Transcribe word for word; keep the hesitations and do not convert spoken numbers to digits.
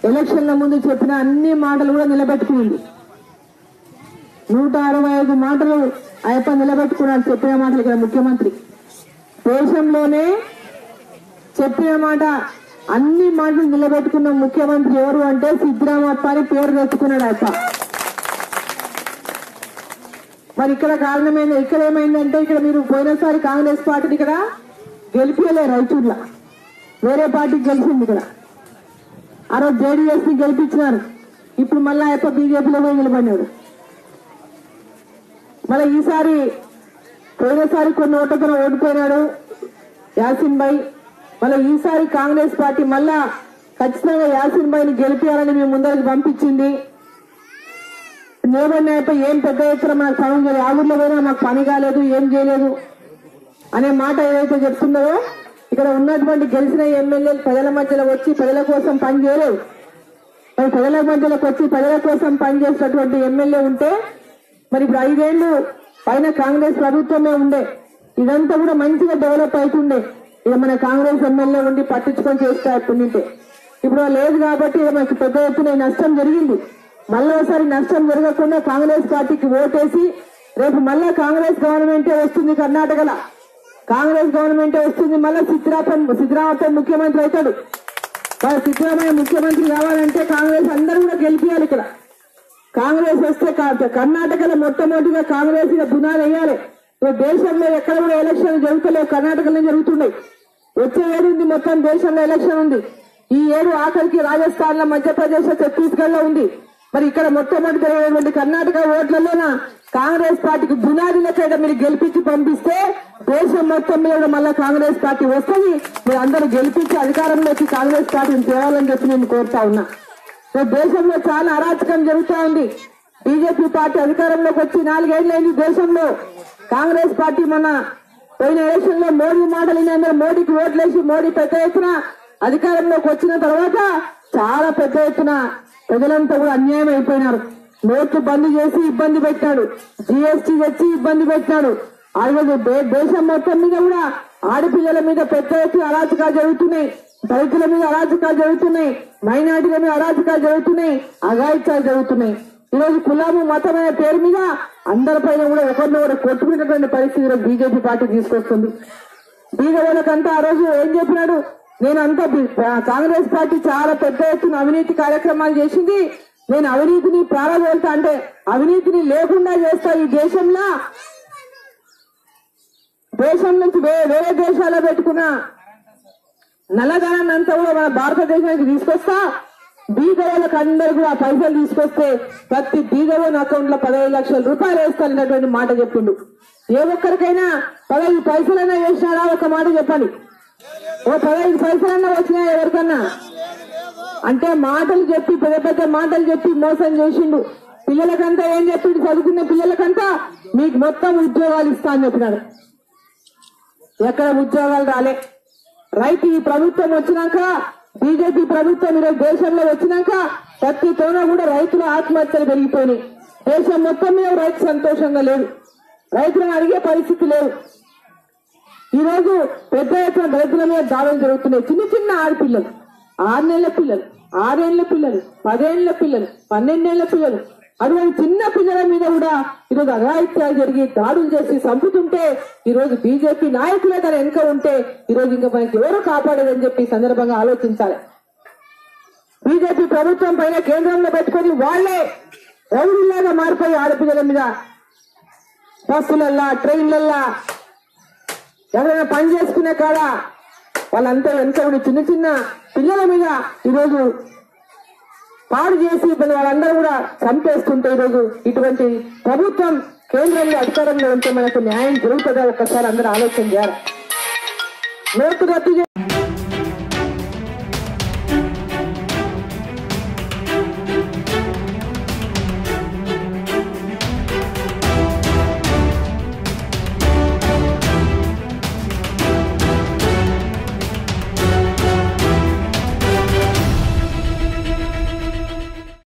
ఎలక్షన్ల ముందు చెప్పిన అన్ని మాటలు కూడా నిలబెట్టుకుంది. నూట అరవై ఐదు మాటలు అయ్యప్ప నిలబెట్టుకున్నాడు. చెప్పిన మాటలు ఇక్కడ ముఖ్యమంత్రి దేశంలోనే చెప్పిన మాట అన్ని మాటలు నిలబెట్టుకున్న ముఖ్యమంత్రి ఎవరు అంటే సిద్ధరామప్ప అని పేరు తెచ్చుకున్నాడు అయ్యప్ప. మరి ఇక్కడ కారణమైంది, ఇక్కడ ఏమైందంటే ఇక్కడ మీరు పోయినసారి కాంగ్రెస్ పార్టీని ఇక్కడ గెలిపియలే, రైతుల్లా వేరే పార్టీకి గెలిచింది. ఇక్కడ ఆ రోజు జేడీఎస్ ని గెలిపించినారు. ఇప్పుడు మళ్ళా అయ్యప్ప బీజేపీలో పోయి నిలబడినాడు. మళ్ళీ ఈసారి పోయినసారి కొన్ని ఓట్లతో ఓడిపోయినాడు యాసిన్ భాయ్. మళ్ళీ ఈసారి కాంగ్రెస్ పార్టీ మళ్ళా ఖచ్చితంగా యాసిన్ భాయ్ ని గెలిపించాలని మేము ముందరికి పంపించింది. నేమన్నాయప్ప ఏం పెద్ద ఎత్తున మనకు పని చేయలేదు, ఆ ఊర్లో పోయినా మాకు పని కాలేదు, ఏం చేయలేదు అనే మాట ఏదైతే చెప్తుందో ఇక్కడ ఉన్నటువంటి గెలిచిన ఎమ్మెల్యేలు ప్రజల మధ్యలో వచ్చి ప్రజల కోసం పని చేయలేదు. మరి ప్రజల మధ్యలోకి వచ్చి ప్రజల కోసం పనిచేసినటువంటి ఎమ్మెల్యే ఉంటే మరి ఇప్పుడు ఐదేళ్లు పైన కాంగ్రెస్ ప్రభుత్వమే ఉండే, ఇదంతా కూడా మంచిగా డెవలప్ అవుతుండే. ఇక మన కాంగ్రెస్ ఎమ్మెల్యే ఉండి పట్టించుకొని చేస్తారు పుణ్యంటే. ఇప్పుడు లేదు కాబట్టి మనకి పెద్ద ఎత్తున నష్టం జరిగింది. మళ్ళీ ఒకసారి నష్టం జరగకుండా కాంగ్రెస్ పార్టీకి ఓటేసి రేపు మళ్ళా కాంగ్రెస్ గవర్నమెంటే వస్తుంది, కర్ణాటకలో కాంగ్రెస్ గవర్నమెంటే వస్తుంది. మళ్ళా సిద్ధరామయ్య సిద్ధరామయ్య ముఖ్యమంత్రి అవుతాడు. సిద్ధరామయ్య ముఖ్యమంత్రి కావాలంటే కాంగ్రెస్ అందరూ కూడా గెలిపియాలి. ఇక్కడ కాంగ్రెస్ వస్తే కర్ణాటకలో మొట్టమొదటిగా కాంగ్రెస్ బునాది వేయాలి. దేశంలో ఎక్కడ కూడా ఎలక్షన్ జరుగుతలేవు, కర్ణాటకలో జరుగుతున్నాయి. వచ్చే ఏడు ఉంది, మొత్తం దేశంలో ఎలక్షన్ ఉంది. ఈ ఏడు ఆఖరికి రాజస్థాన్ లో, మధ్యప్రదేశ్ లో, ఛత్తీస్గఢ్ లో ఉంది. మరి ఇక్కడ మొట్టమొదటి జరిగినటువంటి కర్ణాటక ఓట్లలోన కాంగ్రెస్ పార్టీకి బునాది లెక్క మీరు గెలిపించి పంపిస్తే దేశం మొత్తం మీద మళ్ళా కాంగ్రెస్ పార్టీ వస్తుంది. మీరు అందరూ గెలిపించి అధికారంలోకి కాంగ్రెస్ పార్టీని తేవాలని చెప్పి నేను కోరుతా ఉన్నా. దేశంలో చాలా అరాచకం జరుగుతూ ఉంది. బీజేపీ పార్టీ అధికారంలోకి వచ్చి నాలుగేళ్లైంది. దేశంలో కాంగ్రెస్ పార్టీ మొన్న పోయిన ఎలక్షన్ లో మోడీ మాటలు అందరూ మోడీకి ఓట్లేసి మోడీ పెద్ద ఎత్తున అధికారంలోకి వచ్చిన తర్వాత చాలా పెద్ద ఎత్తున ప్రజలంతా కూడా అన్యాయం అయిపోయినారు. నోట్లు బంద్ చేసి ఇబ్బంది పెట్టాడు, జీఎస్టీ తెచ్చి ఇబ్బంది పెట్టాడు. అలాగే దేశం మొత్తం మీద కూడా ఆడపిల్లల మీద పెద్ద ఎత్తున అరాచకాలు జరుగుతున్నాయి, దళితుల మీద అరాచకాలు జరుగుతున్నాయి, మైనార్టీల మీద అరాచకాలు జరుగుతున్నాయి, అఘాయిత్యాలు జరుగుతున్నాయి. ఈరోజు కులాము మతం అనే పేరు మీద అందరిపైన కూడా ఒకరిని ఒకరు కొట్టుకునేటువంటి పరిస్థితి బీజేపీ పార్టీ తీసుకొస్తుంది. బీద వాళ్ళకంతా ఆ రోజు ఏం చెప్పినాడు, నేను అంతా కాంగ్రెస్ పార్టీ చాలా పెద్ద ఎత్తున అవినీతి కార్యక్రమాలు చేసింది, నేను అవినీతిని ప్రారంభిస్తా అంటే అవినీతిని లేకుండా చేస్తా, ఈ దేశంలో దేశం నుంచి వేరే దేశాల్లో పెట్టుకున్న నల్లధనాన్ని అంతా కూడా మన భారతదేశానికి తీసుకొస్తా, బీద వాళ్ళకి అందరు కూడా పైసలు తీసుకొస్తే ప్రతి బీదవాని అకౌంట్ లో పదహైదు లక్షల రూపాయలు వేస్తానన్నటువంటి మాట చెప్పిండు. ఏ ఒక్కరికైనా పదహైదు పైసలైనా వేసినారా ఒక మాట చెప్పండి. ఓ పదహైదు పైసలన్నా వచ్చినాయా ఎవరికన్నా? అంటే మాటలు చెప్పి పెద్ద పెద్ద మాటలు చెప్పి మోసం చేసిండు. పిల్లలకంతా ఏం చెప్పిండు, చదువుకున్న పిల్లలకంతా మీకు మొత్తం ఉద్యోగాలు ఇస్తా అని చెప్పినాడు. ఎక్కడ ఉద్యోగాలు రాలే. రైతు ఈ ప్రభుత్వం వచ్చినాక, బీజేపీ ప్రభుత్వం ఈరోజు దేశంలో వచ్చినాక ప్రతి తోన కూడా రైతుల ఆత్మహత్యలు పెరిగిపోయినాయి. దేశం మొత్తం మీద రైతు సంతోషంగా లేదు, రైతులను అడిగే పరిస్థితి లేదు. ఈ రోజు పెద్ద ఎత్తున రైతుల మీద దాడులు జరుగుతున్నాయి. చిన్న చిన్న ఆడపిల్లలు, ఆరు నెలల పిల్లలు, ఆరేళ్ల పిల్లలు, పదేళ్ల పిల్లలు, పన్నెండేళ్ల పిల్లలు, అటువంటి చిన్న పిల్లల మీద కూడా ఈరోజు అఘాయిత్యాలు జరిగి దాడులు చేసి చంపుతుంటే ఈరోజు బీజేపీ నాయకులే తన వెనుక ఉంటే ఈరోజు ఇంకా మనకి ఎవరు కాపాడేదని చెప్పి సందర్భంగా ఆలోచించాలి. బీజేపీ ప్రభుత్వం పైన కేంద్రంలో పెట్టుకొని వాళ్లే రౌడీలాగా మారిపోయి ఆడపిల్లల మీద బస్సులల్లా, ట్రైన్లల్లా, ఎవరైనా పని చేసుకునే కాడ వాళ్ళంతా వెనుక ఉండి చిన్న చిన్న పిల్లల మీద ఈరోజు పాడు చేసి వాళ్ళందరూ కూడా చంపేస్తుంటే ఈరోజు ఇటువంటి ప్రభుత్వం కేంద్రంలో అధికారంలో ఉంటే మనకు న్యాయం జరుగుతుందా ఒక్కసారి అందరూ ఆలోచన చేయాలి. నోటు రద్దు